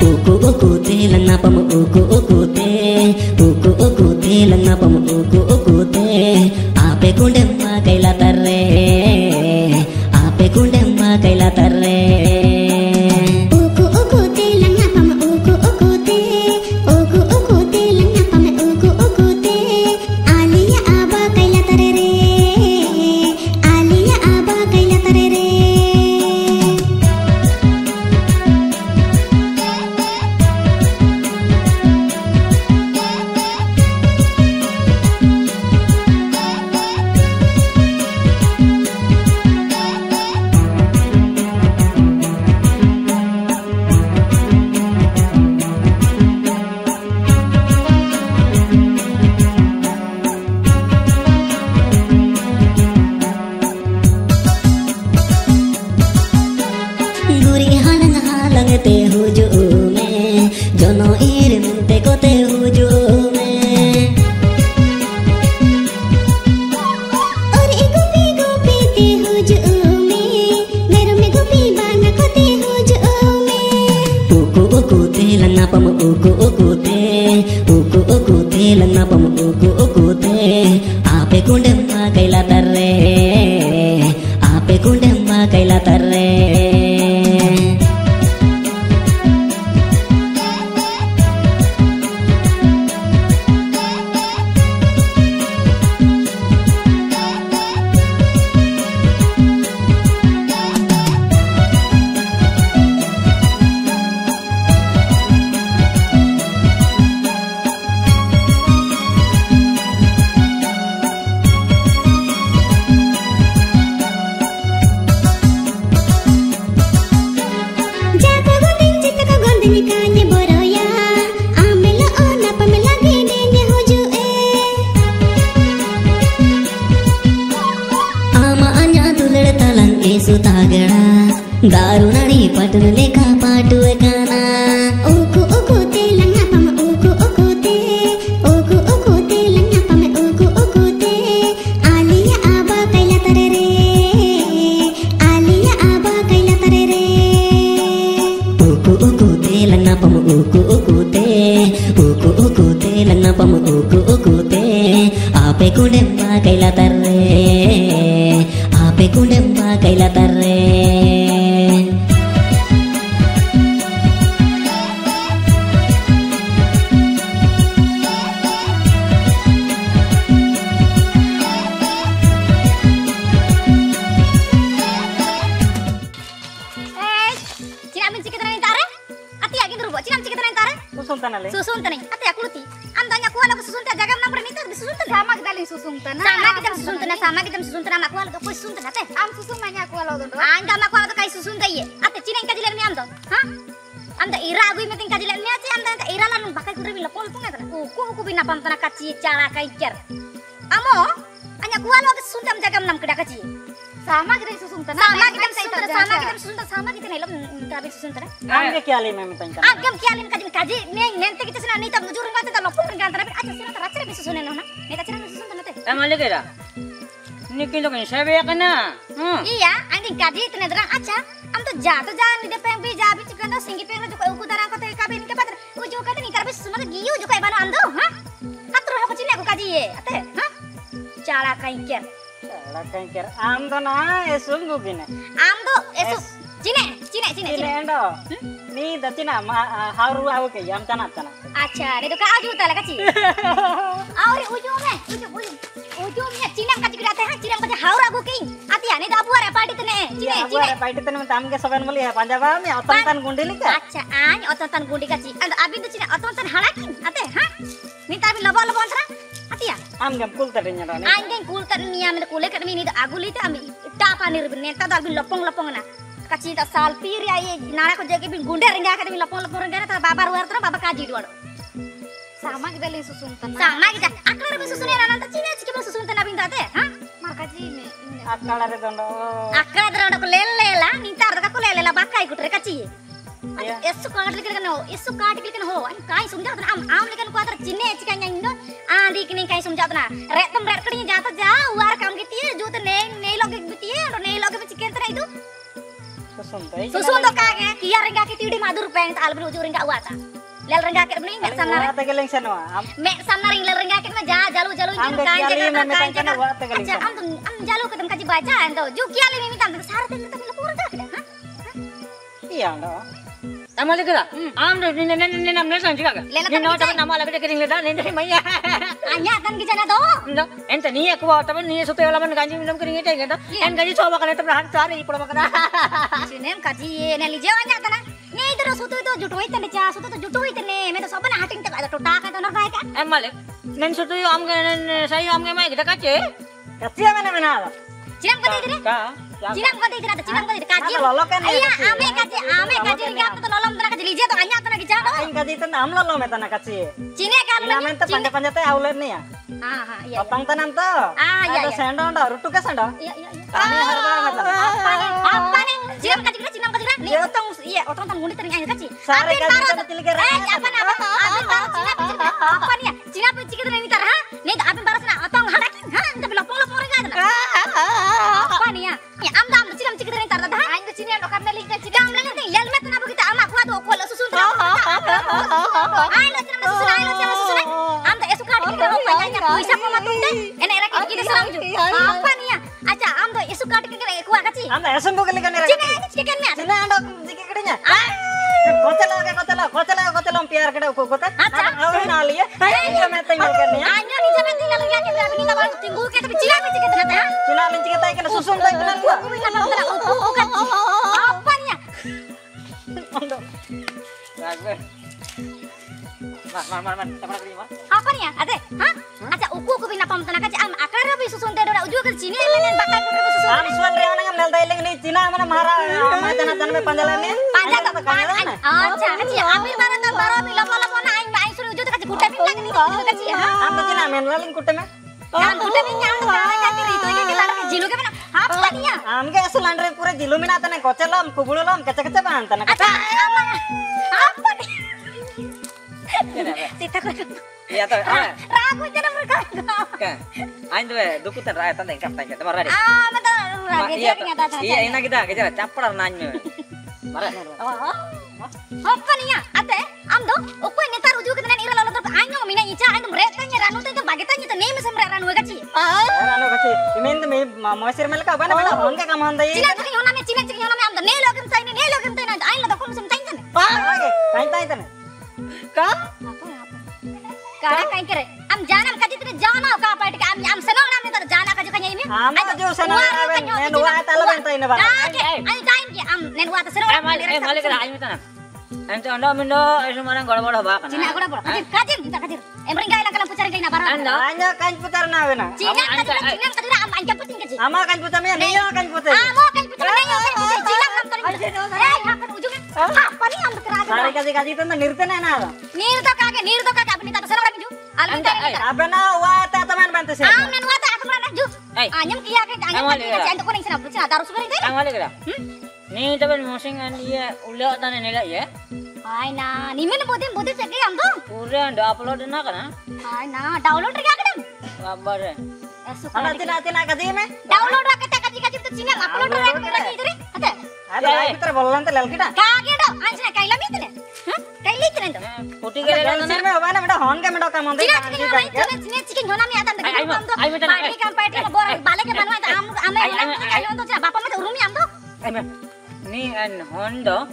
uku te lang napam uku te lang napam uku te ape kundemma kaila tarre ape kundemma kaila tarre te hujume jono irim te ko te hujume ore gopi gopi te hujume mero me gopi bana ko te hujume uku te lang napam uku te lang napam uku te ape kundemma kaila tarre ape kundemma kaila tarre sutagada darunani patun lekha patu ekana uku te lang napam uku te lang napam uku te aliya aba kaila tarere uku te lang napam uku te lang napam uku te ape kundemma kaila tarre ape kundemma kaila tarre susun tani ate akuluti andanya kuala ku susun ta jagam namre nita susun ta sama kita ling susun tana sama kita susun tana mak kuala ku susun tana ate am susun manya kuala do anda mak kuala kai susun ta ye ate cina ka jilen mi am do ha anda ira gui meting ka jilen mi ate anda ira lan bakai ku rebi lapol punga tana ku bina pam tana kaci cara kai ker amo anya kuala ku susun tam jagam nam keda kaci sama kita susun tana sama kita nelom tabi susun tana amge kya le mem tanya agam kya le kaji nente kita sina nita mujurung mate ta lopun kan tara aja sina tara cere susun nena na neta cere susun tana te amale kera niki lo kan sabe kana iya anding kaji tene dra acha am to ja ni de peng bi ja bi chikan to singi peng jo ko dara ko te kabin ke patra uju ka ni karbe suma giyu jo kai bano ando ha katru ko chine ko kaji ye ate ha cara kaingker am do na esum gugine am do esu cine endo ni datina haru awu ke yam tana acha ne do ka aju tala kaci aure ujung me cina kaci kirate ha cina kaci haru agu ke ati ane da buare party tene tam ke soben muli ha panjaba me otan gundili ka acha an otan gundi kaci and abin do cina otan halakin ate ha ni tabi lobo antara ati ya am gam kul tadinya ro ni an kul tadinya me kule ka ni aguli te am tapa nirbne ta dalbin lopong na kaci ta sal piri ay nara ko jage bin gunde ringa ka bin lapong ringa ta baba ruar tra baba kaji duado sama kita le susun tana sama kita aklar bi susun era nanta cine cike bo susun tana bin date ha mar kaji me aklar dondo ko lelela ni tar ka ko lelela bakai kutre kaci esu kaat klikan ho an kai sumja tana am lekan ko tar cine cike nya indo andi kini kai sumja tana ret kadi jata ja war kam giti jo te nei loge giti ro nei loge chicken tana itu susun to kage kiya ringa ki tidi madur peng ta albi ujur ringka wata. Lel ringka ket bening mek samnar. Wa tegeling seno. Mek samnar ring lel ringka ket mah jalu Am jali me metan kana wa tegeling Aja seno. am jalu ketem kaji bacaan to. Juki ali mimi tan syarat itu tapi lepur ka keda. Iya ndo. Tamal kira. Am de ne nam ne sanji kaga. Ni no tabe nama lagi kering leda ne ne maya. Anya kan kijana to. No, ente ni aku bawa tabe ni sutu laman ganji minum kering ite gitu. En ganji coba kana tabe han sari ipura makana. Sinem kaji ne lije anya kana. Ne idro sutu itu jutu itu ne cha sutu to jutu itu ne me to sobana hating te ada tota ka to nor ka. Em malik. Nen sutu am ge saya am ge mai kita kace. Kacia mana? Cinam kati itu ne. Ka. Cinam kati itu ada cinam kati kaji. Mana lolokan ya, Iya, kaji. ame kaji ringka to lolom tana kaji lije to anya to na kijana. Aing kaji itu am lo metan kaci. Cine kan Ina men te panja-panja te aulen nih ya. iya. Potong tanam to. Iya, Ada iya. sendo ndo, rutu ke sendo. Iya. Kami harga metan. Apa nih? Cinam kaji nih otong iya otong tan ngunit tering aja kaji. Sare Apin kaji baru te cilik era. apa Cina apa nih? Cina pe cikit nih tar ha? Nih apin baru sana otong harakin ha? Ente belopong-lopong ring kan. Apa nih ya? Ya am Cina cikit nih tar dah. Aing ke sini ando karena link ke Cina. Am lagi nih lel met na begitu ama kuat ko susun tar. Aing lo Cina susun aing lo Cina susun. Am tak esuk kali kita banyak puisa ko matunde. Enak era kini seram ju. Apa nih ya? Acha am to esuk kali kita kuat kaci. Am da esum bukali kan era. Cina ini cikit nih. Cina ando jiki kedenya. Kotela piar keda ko kota. Awe nali ya. Aing me tinggal kan ya. Anyo ni jaman tinggal lagi kita begini tabang tinggu kita Cina pe cikit na ta. Cina linci kita kena susun tai benar gua. Aku bisa makan bukan. Apa nih ya? Ondo. Bagus. Man, tapak lima. Apa nih ya? Ate, hah? Aja uku bina pamtana kaca am akara bi susun te dora uju ke sini lenen bakal ku susun. Am suan reana ngam nel tailing ni Cina mana mara macana me panjalan ni. Panjang ke panjang. Aja kaci amir barang kan baro mi lopo-lopo na aing baing suruh uju te kaci kuda pindah ni kaci ya. Am to Cina men laling kutte me. Kan kuda pindah am ka kiri itu ini lar jilu ke mana? Apa nih ya? Am ge sulan re pura jilu mina tane kocelam kubululom kece-kece ban tane. Aja apa nih? Cita ko. Iya tuh. Ragu jangan mereka. Kan. Ain tuh dukutan rakyat tante ingkap tanya. Temar ready. Betul. Lagi Iya jadi nyata. Iya, ini kita capar nanya. Mara. Apa nih ya? Ate, amdo, aku ini taruh juga dengan ira lalu terus anyo mina ica, itu mereka nya ranu itu bagetan itu nih mesem ranu kaci. Ranu kaci. Imen tuh me moisir melka bana bana onke kam handai. Cina cik nyona amdo nelo kem tai nanti aing lo takon mesem tai kan. Oke, tai tane. Ka? Kara kain kere, am janam kaci tidak jana ka apa itu am senang namanya ter jana kaci kanya ini. Am jo sana awen nen wa tala ben tai na ba. Aing kain ki am nen wa terserah. Malik kira ayo tanah. Ente anda mindo itu mana gora-gora ba kana. Cina gora kaci minta kaci. Emring gaya kalam pucarin kaina barang. Anda? Anya kan putar na wena. Cina kaci am aing putin kaci. Ama kan putar me niyo kan putar. Amo kan putar niyo kan putar. Cina kan tadi. Hakan ujungnya. Apa nih am keraja. Sare kaci itu nirtena na. Nirto kage apa minta terserah orang ju. Almi tadi. Abena wa ta teman bantu sih. Amen wata aku mana ju. Hey. Anyam kia kan anyam kaci ante kuning sana bucina taruh sugerin tadi. Ang malik kira. Ni tapi musingan dia ulah tanah nila ya. Ay na, nimen bodin cek am tuh. Pura anda upload na kana. Ay na, download ring kadang. Kabar. Ana tina kaci me. Download ra kaci tuh Cina upload ra lagi itu ring. Ate. Ada putar bolan te lel kita. Kage do, anjina kaila mitne. Hah? Kaila itne do. Puti kira Sir me bana beda hon ke mendo kam handai. Cina cikin nyona mi atan dek am tuh. Padi kan padi bor balik ke manwa am ame kaila untuk Cina bapak mah urumi am tuh. Ni an Honda.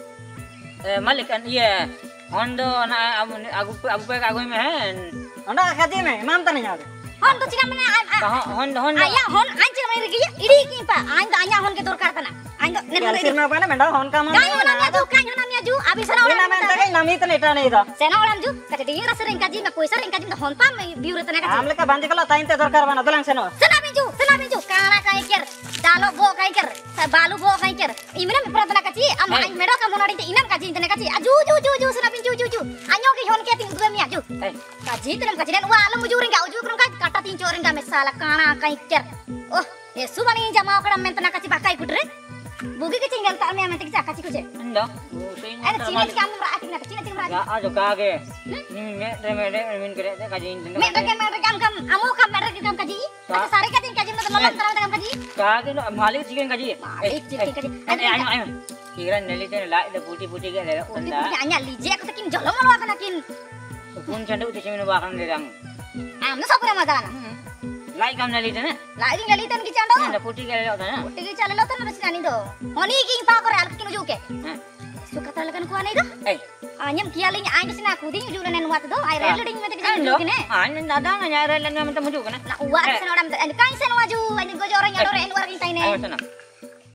Malik an iya. Honda na aku aku mehen. Anda kaci me mam tane nya. Hon tuh Cina mana Honda. Ayah hon anjir mai rigi iri kimpa. Aing anya hon ke dorkar tana. Aing nen Sir me bana mendo hon kam handai. Kanyo namanya ju abis sana Ina orang. men ta kai nami tane ita ne ida. Sena orang ju kata dia rasa ring kaji me poisa ring kaji me hon pam biur tana kaji. Amle ka bandi kala tain te dorkar bana dolang seno. Sena biju kana kaiker. Dalo bo kaiker. Balu bo kaiker. Imina me pratana kaji am aing medo kamu nari te inam kaji tana kaji. Aju sena biju. Anyo ke hon ke ting dua mi aju. Kaji tenam kaji dan wala muju ring ka uju krum ka kata tinjo ring ka mesala kana kaiker. Oh, yesu bani jama kada men tana kaji pakai kudre. Bugi ke cinggal ta me amentik kaji kuje. Anda. Ada Cina di kamu merati nak Cina merati. Ya aja kage. Ni me min kira kaji ini. Me rekam kam amu kam rekam kaji. Ada sari kaji kaji malam terang kaji. Kage no Malik cikin kaji. Malik cikin kaji. Ayo. Kira nelite la ida putih-putih ke lelok Putih tanda. punya anya lije aku takin jolong lo akan takin. Pun canda udah cemino bakang derang. Amna sapura madana. Lai kam nelite na. Lai ding lalitan ki chando. Nda putih ke lelok tanda. Putih ki chale lo tan rasi nani do. Moni ki pa kore al kinu juke. Suka talagan ko anai do. Eh, Anyam kialing ay kasi na kuding julan nan wat do. Ay rel ding mete ki ando. juke ne. Anda dadang na nyara lan ngamen temu juga na. Na uwa sana orang kain sen waju. Ay go jorang adore luar kintai ne. Ayo sana.